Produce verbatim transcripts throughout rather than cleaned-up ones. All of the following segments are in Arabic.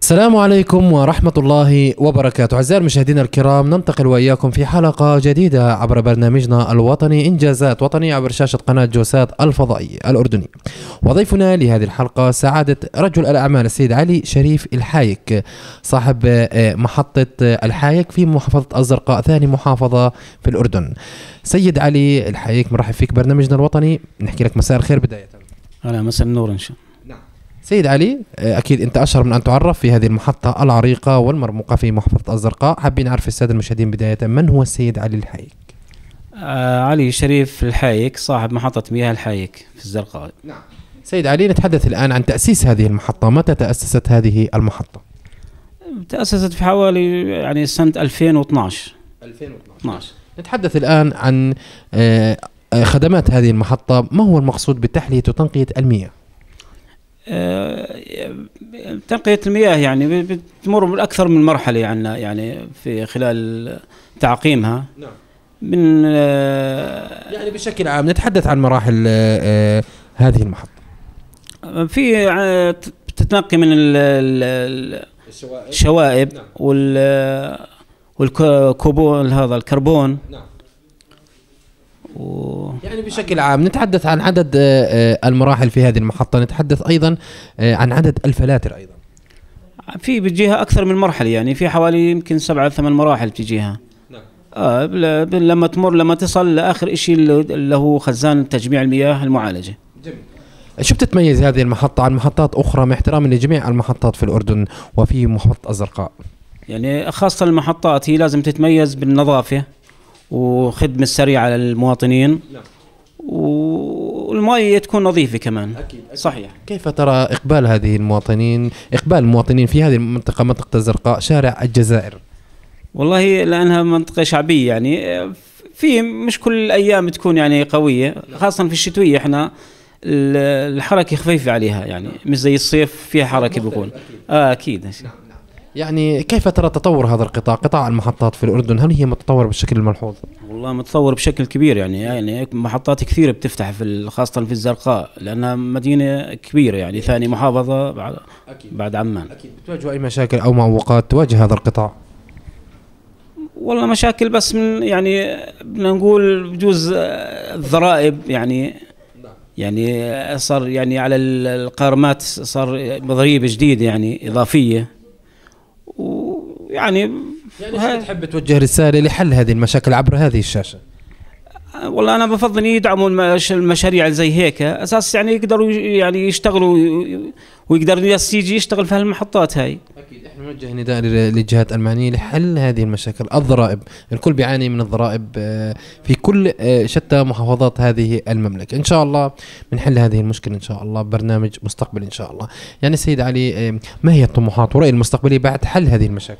السلام عليكم ورحمة الله وبركاته. أعزائي المشاهدين الكرام، ننتقل وإياكم في حلقة جديدة عبر برنامجنا الوطني إنجازات وطنية عبر شاشة قناة جوسات الفضائية الأردنية. وضيفنا لهذه الحلقة سعادة رجل الأعمال السيد علي شريف الحايك، صاحب محطة الحايك في محافظة الزرقاء، ثاني محافظة في الأردن. سيد علي الحايك، مرحب فيك برنامجنا الوطني. نحكي لك مساء الخير بداية. أهلا، مساء النور إن شاء الله. سيد علي، أكيد أنت أشهر من أن تعرف في هذه المحطة العريقة والمرموقة في محافظة الزرقاء. حابين نعرف السادة المشاهدين بداية، من هو السيد علي الحايك؟ آه علي شريف الحايك، صاحب محطة مياه الحايك في الزرقاء. نعم. سيد علي، نتحدث الآن عن تأسيس هذه المحطة. متى تأسست هذه المحطة؟ تأسست في حوالي يعني سنة ألفين واثناشر. ألفين واثناشر. نتحدث الآن عن خدمات هذه المحطة. ما هو المقصود بتحلية وتنقية المياه؟ آه، تنقية المياه يعني بتمر بأكثر من مرحلة يعني يعني في خلال تعقيمها. نعم. من آه يعني بشكل عام نتحدث عن مراحل آه هذه المحطة. في آه تتنقي من الشوائب, الشوائب. نعم. وال والكربون، هذا الكربون. نعم. و... يعني بشكل عام نتحدث عن عدد المراحل في هذه المحطة. نتحدث أيضا عن عدد الفلاتر. أيضا في بتجيها أكثر من مرحلة، يعني في حوالي يمكن سبعة ثمان مراحل بتجيها. نعم. آه لما تمر لما تصل لآخر إشي اللي هو خزان تجميع المياه المعالجة. جميل. شو بتتميز هذه المحطة عن محطات أخرى مع احترام لجميع المحطات في الأردن وفي محافظة الزرقاء؟ يعني خاصة المحطات هي لازم تتميز بالنظافة وخدمة سريعة للمواطنين. نعم. والمياه تكون نظيفة كمان. أكيد. أكيد. صحيح. كيف ترى إقبال هذه المواطنين إقبال المواطنين في هذه المنطقة، منطقة الزرقاء، شارع الجزائر؟ والله لأنها منطقة شعبية، يعني في مش كل الأيام تكون يعني قوية، خاصة في الشتوية احنا الحركة خفيفة عليها، يعني مش زي الصيف فيها حركة بيكون. آه أكيد. نعم. يعني كيف ترى تطور هذا القطاع، قطاع المحطات في الأردن؟ هل هي متطورة بشكل ملحوظ؟ والله متطور بشكل كبير، يعني يعني محطات كثيرة بتفتح في خاصة في الزرقاء، لأنها مدينة كبيرة، يعني ثاني محافظة بعد أكيد. بعد عمان. أكيد. بتواجهوا أي مشاكل أو معوقات تواجه هذا القطاع؟ والله مشاكل، بس من يعني بدنا نقول بجوز الضرائب، يعني يعني صار يعني على القارمات صار ضريبة جديدة يعني إضافية. ويعني يعني تحب توجه رسالة لحل هذه المشاكل عبر هذه الشاشة؟ والله أنا بفضل يدعموا المشاريع زي هيك، أساس يعني يقدروا يعني يشتغلوا ويقدر الناس يجي يشتغل في هالمحطات هاي. أكيد. إحنا نوجه نداء للجهات المعنية لحل هذه المشاكل. الضرائب، الكل بيعاني من الضرائب في كل شتى محافظات هذه المملكة. إن شاء الله بنحل هذه المشكلة إن شاء الله، برنامج مستقبل إن شاء الله. يعني سيد علي، ما هي الطموحات ورؤية المستقبلية بعد حل هذه المشاكل؟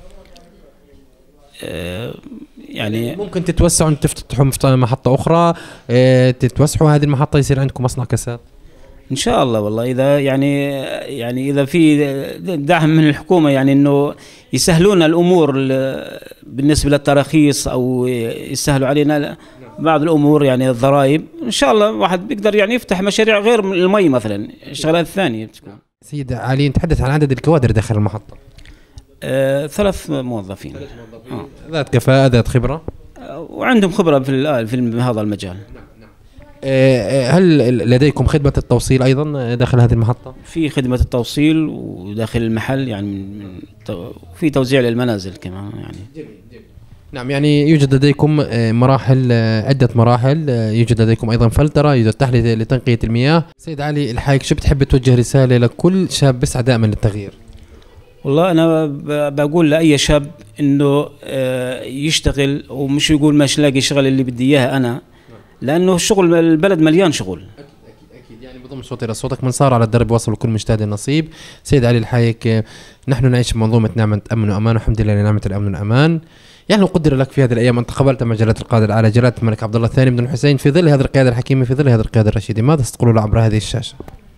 أه يعني ممكن تتوسعوا تفتحوا محطة أخرى، اه تتوسعوا هذه المحطة يصير عندكم مصنع كاسات إن شاء الله. والله إذا يعني يعني إذا في دعم من الحكومة، يعني إنه يسهلون الأمور بالنسبة للتراخيص أو يسهلوا علينا بعض الأمور، يعني الضرائب، إن شاء الله واحد بيقدر يعني يفتح مشاريع غير المي مثلا، الشغلات الثانية بتكون. سيد علي، نتحدث عن عدد الكوادر داخل المحطة. آه، ثلاث موظفين. ثلاث موظفين. آه. ذات كفاءة، ذات خبرة. آه، وعندهم خبرة في في هذا المجال. نعم. نعم. آه، هل لديكم خدمة التوصيل أيضا داخل هذه المحطة؟ في خدمة التوصيل وداخل المحل، يعني من في توزيع للمنازل كمان يعني. جميل. جميل. نعم. يعني يوجد لديكم مراحل، عدة مراحل، يوجد لديكم أيضا فلترة، يوجد تحلية لتنقية المياه. سيد علي الحايك، شو بتحب توجه رسالة لكل شاب بيسعى دائما للتغيير؟ والله أنا بقول لأي شاب إنه يشتغل ومش يقول مش لاقي شغل اللي بدي إياه أنا، لأنه الشغل البلد مليان شغل. أكيد. أكيد. أكيد. يعني بضم صوتي إلى صوتك، من صار على الدرب وصل لكل مجتهد نصيب. سيد علي الحايك، نحن نعيش بمنظومة نعمة أمن وأمان، والحمد لله لنعمة الأمن والأمان. يعني قدر لك في هذه الأيام أن تقبلت مجلة القادر على جلالة الملك عبد الله الثاني بن الحسين في ظل هذه القيادة الحكيمة، في ظل هذه القيادة الرشيدة. ماذا ستقول له عبر هذه الشاشة؟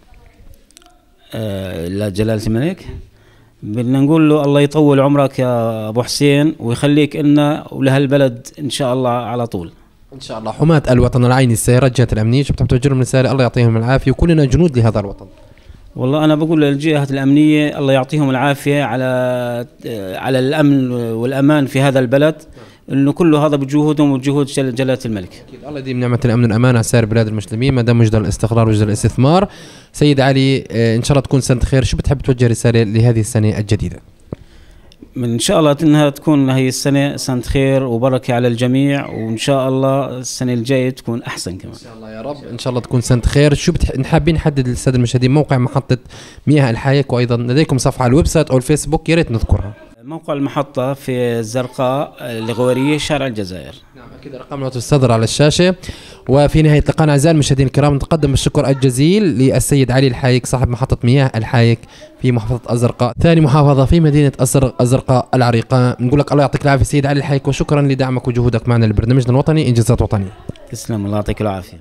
أه لا جلالة الملك، بدنا نقول له الله يطول عمرك يا أبو حسين ويخليك لنا ولهالبلد إن شاء الله على طول. ان شاء الله. حماة الوطن العيني السيارات الجهات الامنيه، شو بتحب توجه لهم رساله؟ الله يعطيهم العافيه وكلنا جنود لهذا الوطن. والله أنا بقول للجهات الأمنية الله يعطيهم العافية على على الأمن والأمان في هذا البلد، إنه كله هذا بجهودهم وجهود جلالة الملك. الله يديم نعمة الأمن والأمان على سائر بلاد المسلمين ما دام وجد الاستقرار وجد الاستثمار. سيد علي إن شاء الله تكون سنة خير، شو بتحب توجه رسالة لهذه السنة الجديدة؟ إن شاء الله إنها تكون هي السنة سنة خير وبركة على الجميع، وإن شاء الله السنة الجاية تكون أحسن كمان. إن شاء الله يا رب، إن شاء الله تكون سنة خير. شو بتح... حابين نحدد للسادة المشاهدين موقع محطة مياه الحايك، وأيضا لديكم صفحة على الويب سايت أو الفيسبوك، يا ريت نذكرها. موقع المحطة في الزرقاء الغورية شارع الجزائر. نعم أكيد رقمنا تصدر على الشاشة. وفي نهاية لقاءنا أعزائي المشاهدين الكرام نتقدم بالشكر الجزيل للسيد علي الحايك صاحب محطة مياه الحايك في محافظة الزرقاء، ثاني محافظة في مدينة الزرقاء العريقة. نقول لك الله يعطيك العافية سيد علي الحايك، وشكرا لدعمك وجهودك معنا لبرنامجنا الوطني إنجازات وطنية. تسلم، الله يعطيك العافية.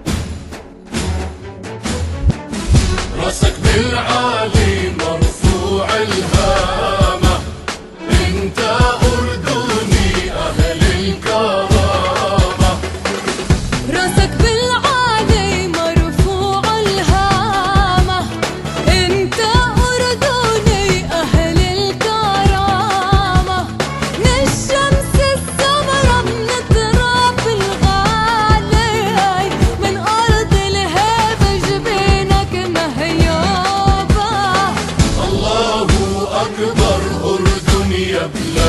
راسك بالعالي مرفوع الهامة، انت أردني أهل الكرامة. راسك بالعالي مرفوع الهامة، انت أردني أهل الكرامة. من الشمس السمرة من التراب الغالي، من أرض الهيبة جبينك مهيوبة. الله أكبر أردن يا بلاد.